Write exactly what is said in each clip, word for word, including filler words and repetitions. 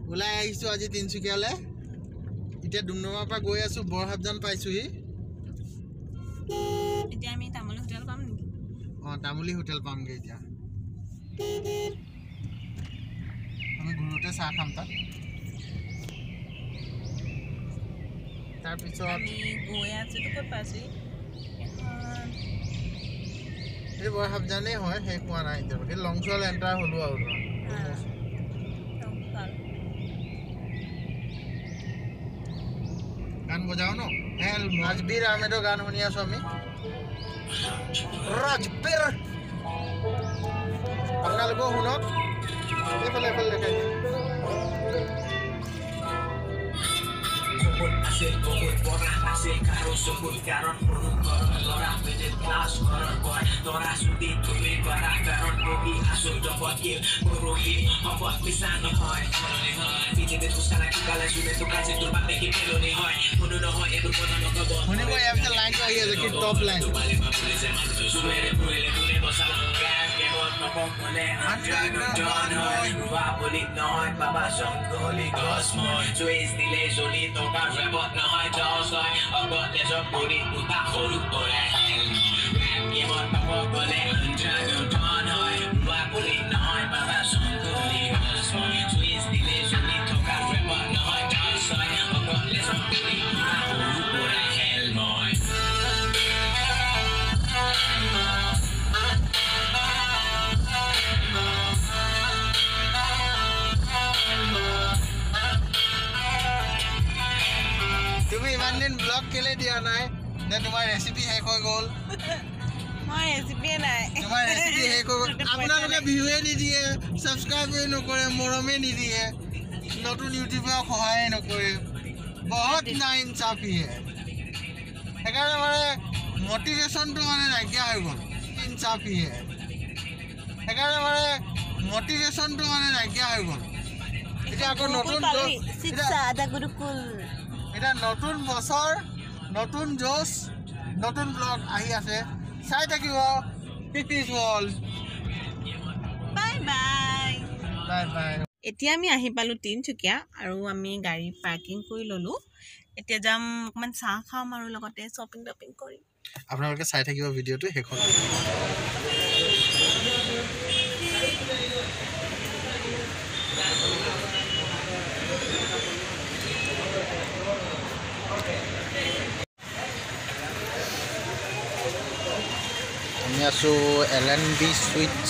ওলাই আহিছো আজি তিনসুকিয়ালে এতিয়া ডুমডুমাৰ পৰা গৈ আছো বৰহাবজান পাইছোহি এতিয়া আমি তামুলী হোটেল পাম নেকি অ তামুলী হোটেল পামগে এতিয়া আমি ঘৰতে চাহ খাম তাত তাৰ পিছত আমি গৈ আছো তো ক'ত পাইছি এই বৰহাবজানে হয় হে কোৱা নাই এতিয়া লংচল এন্টাৰ হলো আৰু গান বজাও ন হেল রাজবীর আহমেদৰ গান শুনি আছো আমি রাজবীর আপোনালোকে শুনক এইফালে এইফালে দেখাই Hasil kokot pora hasil karo sukut karon purun koron lora middle class koron boy tora sudi tuli bara karon bogi asul dobokil puruhi obot pisano hoy piti de tusana kala sume tu kache tu bakne ki peloni hoy puno no hoy edu pono no kobo hone boy after line to ahi is top line suere puele tule bosala gas ke bot no pokole anjano don hoy ruwa polit no hoy baba songoli gosmoy suez dile solito ka rebot na hoy josoy ogot de so puri uta kholu tore ke bot no pokole anjano don hoy ruwa polit no hoy baba songoli gosmoy suez dile solito ka rebot na hoy josoy ogot de so puri uta kholu tore hell boy তুমি ইমান দিন blog কেলে দিয়া নাই নে তোমাৰ recipe শেষ হৈ গ'ল মই ৰেচিপি নাই তোমাৰ ৰেচিপি শেষ হৈ গ'ল আপোনালোকে ভিউৱে নিদিয়ে ছাবস্ক্ৰাইবে নকৰে মৰমে নিদিয়ে নতুন ইউটিউবাৰক সহায় নকৰে বহুত নাইনচাফি হে সেইকাৰণে মানে মটিভেশ্যনটো মানে নাইকিয়া হৈ গ'ল ইনচাফি হে সেইকাৰণে মানে মটিভেশ্যনটো মানে নাইকিয়া হৈ গ'ল এতিয়া আকৌ নতুন শিক্ষা আদা গুৰুকুল এটা নতুন বছৰ নতুন জোশ নতুন ব্লগ আহি আছে চাই থাকিব পিপিস world bye bye bye bye এতিয়া আমি আহি পালো তিনসুকিয়া আৰু আমি গাড়ী পাৰ্কিং কৰি ললো এতিয়া যাম অকমান চাহ খাম আৰু লগতে শ্বপিং টপিং কৰিম আপোনালোকে চাই থাকিব ভিডিঅ'টো হেখন আমি আছো এল এন বি সুইটস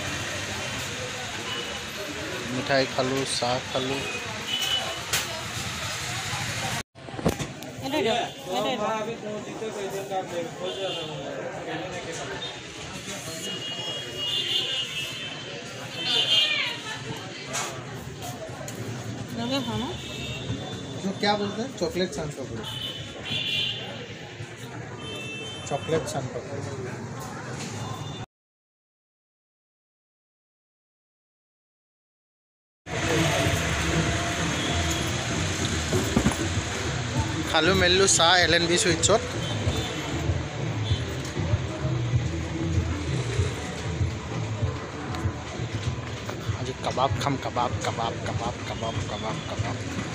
মিঠাই খালো চাহ খালো जो क्या बोलते हैं चॉकलेट सन पकड़ो चॉकलेट सन पकड़ो खालो मेलू चाह एल एन बी सुइट्सत आज कबाब खाम कबाब कबाब कबाब कबाब कबाब कबाब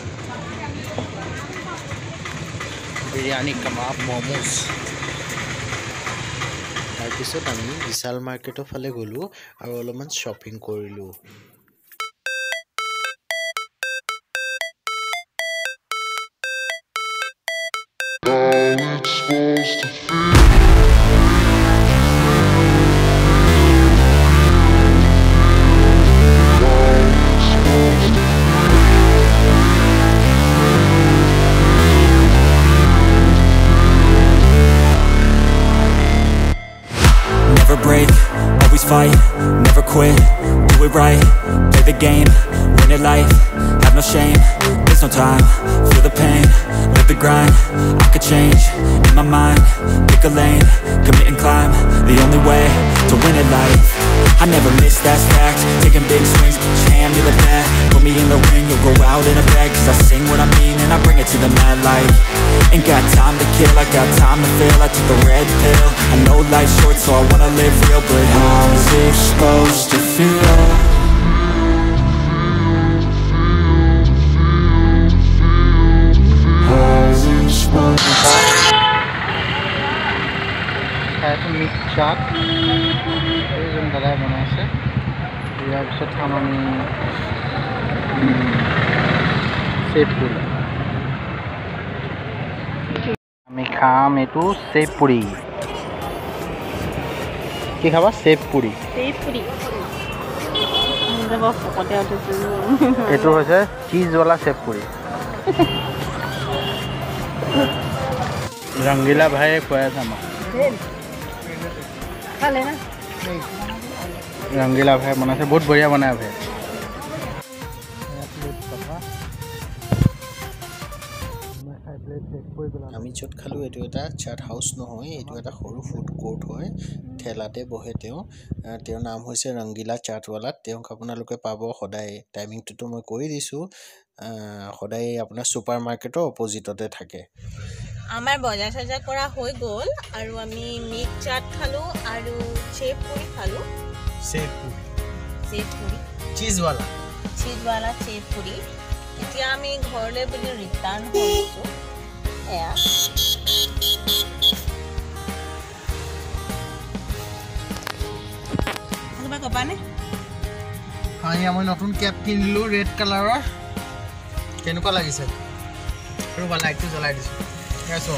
बिरियानी कबाब मोमोज तार पिছত आमी विशाल मार्केटर फाले गलो और अलपमान शॉपिंग करिलो Never break, always fight, never quit, do it right, play the game, win it life, have no shame, there's no time, feel the pain, live the grind, I could change, in my mind, pick a lane, commit and climb, the only way to win it life, I never miss, that's fact, taking big swings, put your hand to the bat, put me in the ring, you'll go out in a bag, cause I sing what I mean and I bring it to the mad light, ain't got time to kill, I got time to feel, I took the red pill, I know life's short so I wanna live real, but how's it supposed to feel? খাম আমি চেপ পুৰি আমি খাম এইটো চেপ পুৰি কি খাবা চেপ পুৰি চেপ পুৰি এইটো হৈছে চীজৱালা চেপ পুৰি ৰংগীলা ভাইয়ে খুৱাই আছে আমাক ৰংগীলা ভাই বনাইছে বহুত বঢ়িয়া বনাই ভাই আমি য'ত খালোঁ এইটো এটা চাট হাউচ নহয় এইটো এটা সৰু ফুড কোৰ্ট হয় ঠেলাতে বহে তেওঁ তেওঁৰ নাম হৈছে ৰংগীলা চাটৱালাত তেওঁক আপোনালোকে পাব সদায় টাইমিংটোতো মই কৈ দিছোঁ সদায় আপোনাৰ ছুপাৰ মাৰ্কেটৰ অপজিটতে থাকে আমাৰ বজাৰ চজাৰ কৰা হৈ গ'ল আৰু আমি মিট চাট খালোঁ আৰু চেপ পুৰি খালোঁ চেপ পুৰি চেপ পুৰি চীজৱালা চীজৱালা চেপ পুৰি এতিয়া আমি ঘৰলৈ বুলি ৰিটাৰ্ণ হৈছোঁ এয়া কিবা ক'বানে হয় মই নতুন কেপ কিনিলোঁ ৰেড কালাৰৰ কেনেকুৱা লাগিছে ৰ'বা লাইটটো জ্বলাই দিছোঁ চাওক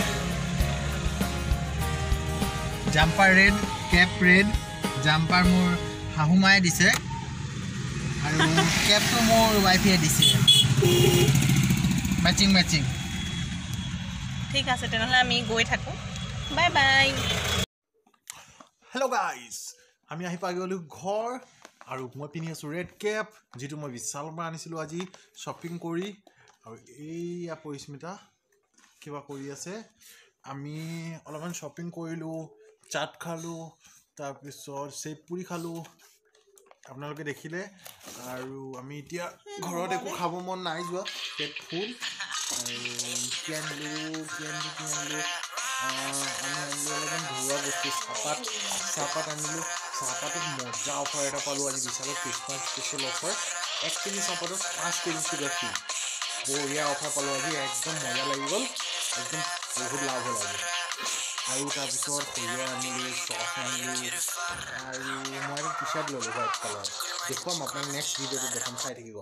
jumper red cap red jumper মোৰ শাহু মায়ে দিছে আৰু কেপটো মোৰ ৱাইফে দিছে মেচিং মেচিং ঠিক আছে তেনেহ'লে আমি গৈ থাকোঁ বাই বাই হেল্ল' গাইজ আমি আহি পাই গ'লোঁ ঘৰ আৰু মই পিন্ধি আছোঁ ৰেড কেপ যিটো মই বিশালৰ পৰা আনিছিলোঁ আজি শ্বপিং কৰি আৰু এইয়া পৰিস্মিতা কিবা কৰি আছে আমি অলপমান শ্বপিং কৰিলোঁ চাট খালোঁ তাৰপিছত চেপ পুৰি খালোঁ আপোনালোকে দেখিলে আৰু আমি এতিয়া ঘৰত একো খাব মন নাই যোৱা পেট ফুল আৰু কি আনিলোঁ কি আনিলোঁ কি আনিলোঁ আমি আনিলোঁ অলপমান ঘৰুৱা বস্তু চাহপাত চাহপাত আনিলোঁ চাহপাতত মজা অফাৰ এটা পালোঁ আজি বিশালত খ্ৰীষ্টমাছ স্পেচিয়েল অফাৰ এক কেজি চাহপাতত পাঁচ কেজি চুগাৰ ফ্ৰী বঢ়িয়া অফাৰ পালোঁ আজি একদম মজা লাগি গ'ল একদম বহুত লাভ হ'ল আজি আৰু তাৰপিছত সৰিয়হ আনিলোঁ চচ আনিলোঁ আৰু মই এটা টি চাৰ্ট ল'লোঁ হোৱাইট কালাৰ দেখুৱাম আপোনাক নেক্সট ভিডিঅ'টো দেখাম চাই থাকিব